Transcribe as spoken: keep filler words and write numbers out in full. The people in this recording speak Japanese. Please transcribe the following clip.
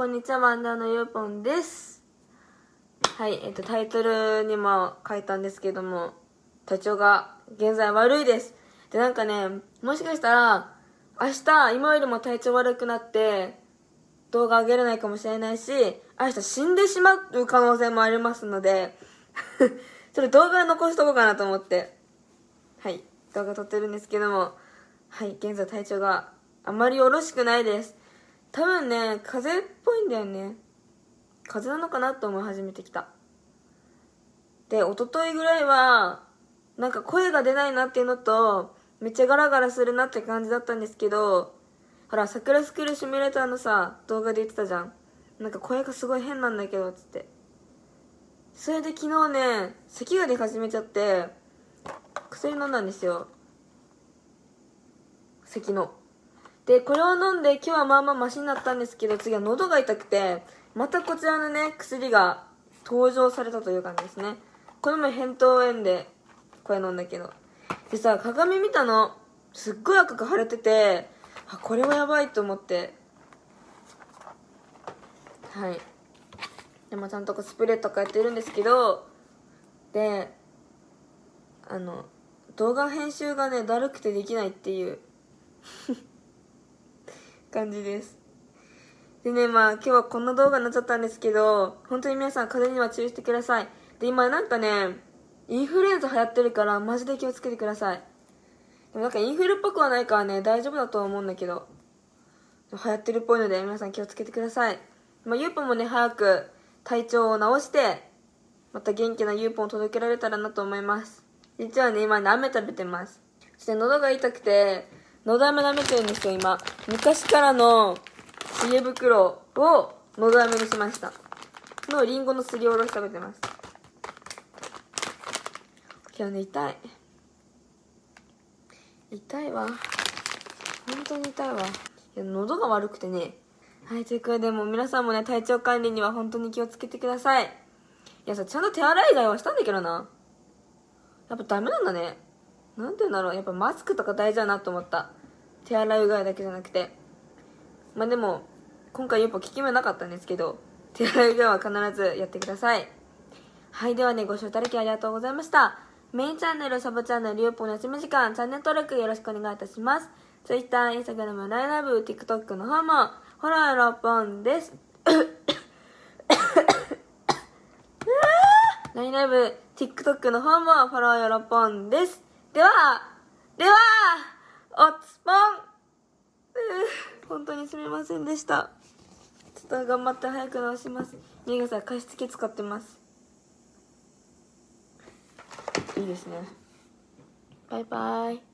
こんにちは、ワンダーのゆうぽんです。はい、えっと、タイトルにも書いたんですけども、体調が現在悪いです。で、なんかね、もしかしたら、明日、今よりも体調悪くなって、動画上げれないかもしれないし、明日死んでしまう可能性もありますので、それ動画残しとこうかなと思って、はい、動画撮ってるんですけども、はい、現在体調があまりよろしくないです。多分ね、風邪っぽいんだよね。風邪なのかなと思い始めてきた。で、一昨日ぐらいは、なんか声が出ないなっていうのと、めっちゃガラガラするなって感じだったんですけど、ほら、桜スクールシミュレーターのさ、動画で言ってたじゃん。なんか声がすごい変なんだけど、つって。それで昨日ね、咳が出始めちゃって、薬飲んだんですよ。咳の。で、これを飲んで今日はまあまあマシになったんですけど、次は喉が痛くて、またこちらのね、薬が登場されたという感じですね。これも扁桃炎で、これ飲んだけど。でさ、鏡見たの。すっごい赤く腫れてて、あ、これはやばいと思って。はい。でもちゃんとスプレーとかやってるんですけど、で、あの、動画編集がね、だるくてできないっていう感じです。でね、まあ今日はこんな動画になっちゃったんですけど、本当に皆さん風邪には注意してください。で、今なんかね、インフルエンザ流行ってるからマジで気をつけてください。でもなんかインフルっぽくはないからね、大丈夫だとは思うんだけど、流行ってるっぽいので皆さん気をつけてください。まあゆうぽんもね、早く体調を治して、また元気なゆうぽんを届けられたらなと思います。実はね、今ね、飴食べてます。そして喉が痛くて、喉飴舐めてるんですよ、今。昔からの知恵袋を喉飴にしました。のリンゴのすりおろし食べてます。今日ね、痛い。痛いわ。本当に痛いわ。いや、喉が悪くてね。はい、ということで、もう皆さんもね、体調管理には本当に気をつけてください。いやさ、ちゃんと手洗い以外はしたんだけどな。やっぱダメなんだね。なんて言うんだろう。やっぱマスクとか大事だなと思った。手洗いうがいだけじゃなくて。まあでも、今回やっぱ効き目なかったんですけど、手洗いうがいは必ずやってください。はい、ではね、ご視聴いただきありがとうございました。メインチャンネル、サブチャンネル、ゆうぽんの休み時間、チャンネル登録よろしくお願いいたします。Twitter、Instagram、ラインライブ、TikTok の方も、フォローよろぽんです。ラインライブ、TikTok の方もフォローよろぽんです。では、では、おつぽん。本当にすみませんでした。ちょっと頑張って早く直します。みがさん、加湿器使ってます。いいですね。バイバイ。